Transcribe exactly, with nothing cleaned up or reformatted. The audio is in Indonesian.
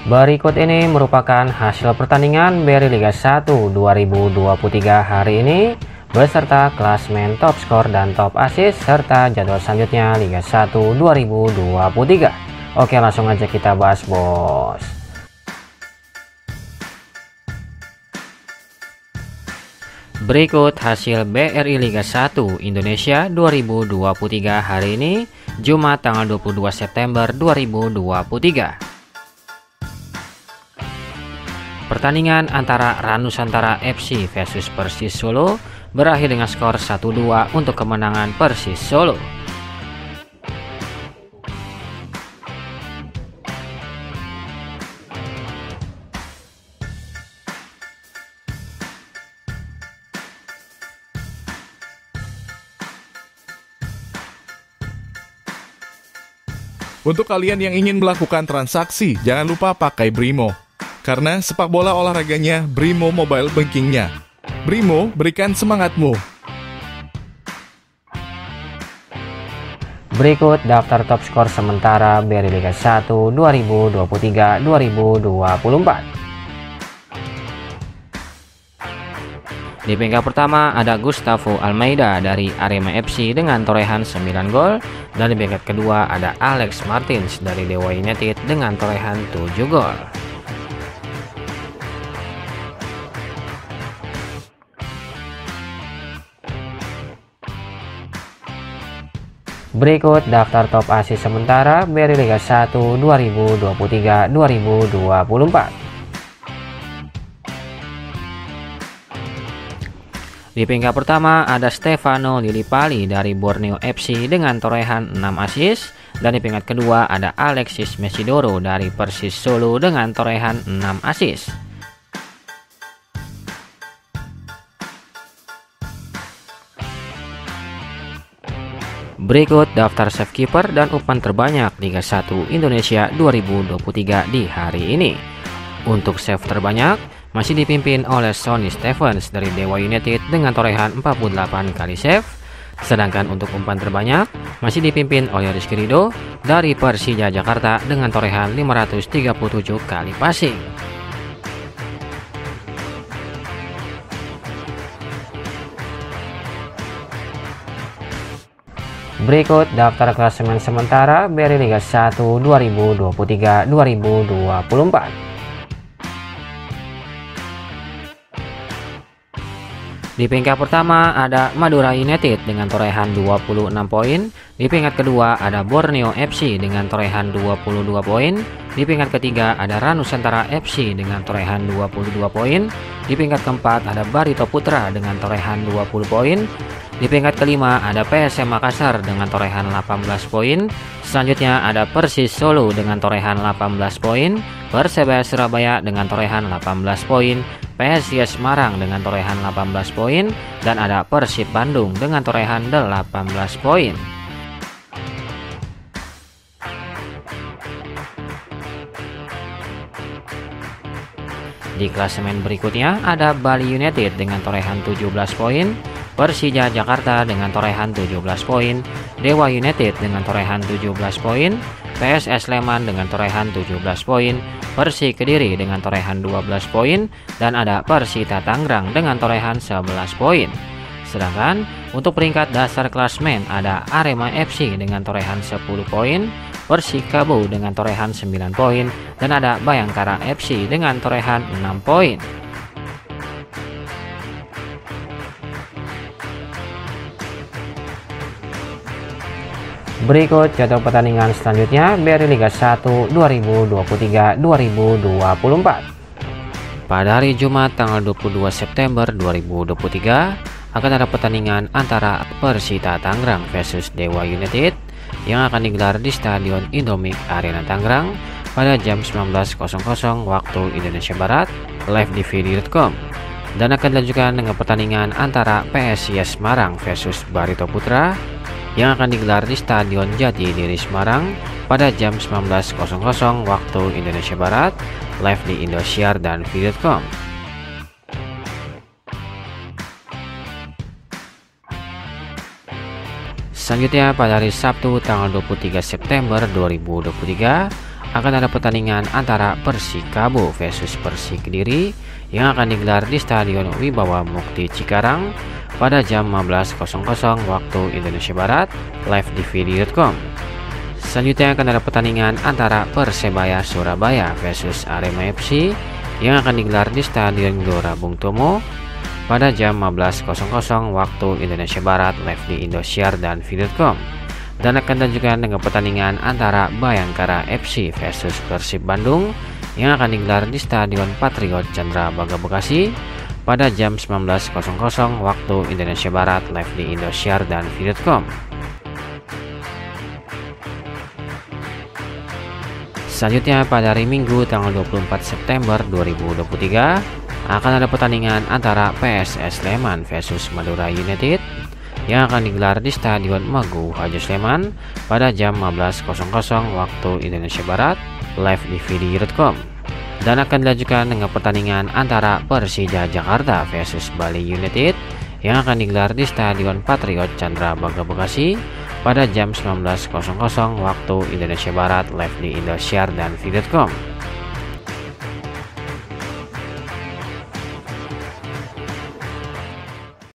Berikut ini merupakan hasil pertandingan Beri Liga satu dua ribu dua puluh tiga hari ini beserta klasmen top skor dan top assist serta jadwal selanjutnya Liga satu dua ribu dua puluh tiga. Oke, langsung aja kita bahas, bos. Berikut hasil B R I Liga satu Indonesia dua ribu dua puluh tiga hari ini Jumat tanggal dua puluh dua September dua ribu dua puluh tiga. Pertandingan antara Ranusantara F C versus Persis Solo berakhir dengan skor satu dua untuk kemenangan Persis Solo. Untuk kalian yang ingin melakukan transaksi, jangan lupa pakai Brimo. Karena sepak bola olahraganya Brimo Mobile Bankingnya. Brimo, berikan semangatmu. Berikut daftar top skor sementara Beri Liga satu dua ribu dua puluh tiga dua ribu dua puluh empat. Di peringkat pertama ada Gustavo Almeida dari Arema F C dengan torehan sembilan gol. Dan di peringkat kedua ada Alex Martins dari Dewa United dengan torehan tujuh gol. Berikut daftar top assist sementara Beri Liga satu dua ribu dua puluh tiga dua ribu dua puluh empat. Di peringkat pertama ada Stefano Lillipali dari Borneo F C dengan torehan enam assist. Dan di peringkat kedua ada Alexis Mesidoro dari Persis Solo dengan torehan enam assist. Berikut daftar save keeper dan umpan terbanyak Liga satu Indonesia dua ribu dua puluh tiga di hari ini. Untuk save terbanyak masih dipimpin oleh Sonny Stevens dari Dewa United dengan torehan empat puluh delapan kali save. Sedangkan untuk umpan terbanyak masih dipimpin oleh Rizky Ridho dari Persija Jakarta dengan torehan lima ratus tiga puluh tujuh kali passing. Berikut daftar klasemen sementara Beri Liga satu dua ribu dua puluh tiga dua ribu dua puluh empat. Di peringkat pertama ada Madura United dengan torehan dua puluh enam poin. Di peringkat kedua ada Borneo F C dengan torehan dua puluh dua poin. Di peringkat ketiga ada Ranusantara F C dengan torehan dua puluh dua poin. Di peringkat keempat ada Barito Putra dengan torehan dua puluh poin. Di peringkat kelima ada P S M Makassar dengan torehan delapan belas poin. Selanjutnya ada Persis Solo dengan torehan delapan belas poin, Persebaya Surabaya dengan torehan delapan belas poin, P S I S Semarang dengan torehan delapan belas poin, dan ada Persib Bandung dengan torehan delapan belas poin. Di klasemen berikutnya ada Bali United dengan torehan tujuh belas poin, Persija Jakarta dengan torehan tujuh belas poin, Dewa United dengan torehan tujuh belas poin, P S S Sleman dengan torehan tujuh belas poin, Persi Kediri dengan torehan dua belas poin, dan ada Persita Tangerang dengan torehan sebelas poin. Sedangkan untuk peringkat dasar klasmen ada Arema F C dengan torehan sepuluh poin, Persikabo dengan torehan sembilan poin, dan ada Bayangkara F C dengan torehan enam poin. Berikut jadwal pertandingan selanjutnya Beri Liga satu dua ribu dua puluh tiga dua ribu dua puluh empat. Pada hari Jumat tanggal dua puluh dua September dua ribu dua puluh tiga akan ada pertandingan antara Persita Tangerang versus Dewa United yang akan digelar di Stadion Indomik Arena Tangerang pada jam sembilan belas waktu Indonesia Barat, live di v d dot com. Dan akan dilanjutkan dengan pertandingan antara P S I S Semarang versus Barito Putra yang akan digelar di Stadion Jatidiri Semarang pada jam sembilan belas waktu Indonesia Barat, live di Indosiar dan v d dot com. Selanjutnya pada hari Sabtu tanggal dua puluh tiga September dua ribu dua puluh tiga akan ada pertandingan antara Persikabo versus Persik Kediri yang akan digelar di Stadion Wibawa Mukti Cikarang pada jam lima belas waktu Indonesia Barat, live di video titik com. Selanjutnya akan ada pertandingan antara Persebaya Surabaya versus Arema F C yang akan digelar di Stadion Gelora Bung Tomo pada jam lima belas waktu Indonesia Barat, live di Indosiar dan video titik com. Dan akan dilanjutkan dengan pertandingan antara Bayangkara F C versus Persib Bandung yang akan digelar di Stadion Patriot Candrabaga Bekasi pada jam sembilan belas waktu Indonesia Barat, live di Indosiar dan video titik com. Selanjutnya pada hari Minggu tanggal dua puluh empat September dua ribu dua puluh tiga akan ada pertandingan antara P S S Sleman versus Madura United yang akan digelar di Stadion Magu Hajo Sleman pada jam lima belas waktu Indonesia Barat, live di video titik com. Dan akan dilanjutkan dengan pertandingan antara Persija Jakarta versus Bali United yang akan digelar di Stadion Patriot Candrabaga Bekasi pada jam sembilan belas waktu Indonesia Barat, live di Indosiar dan video titik com.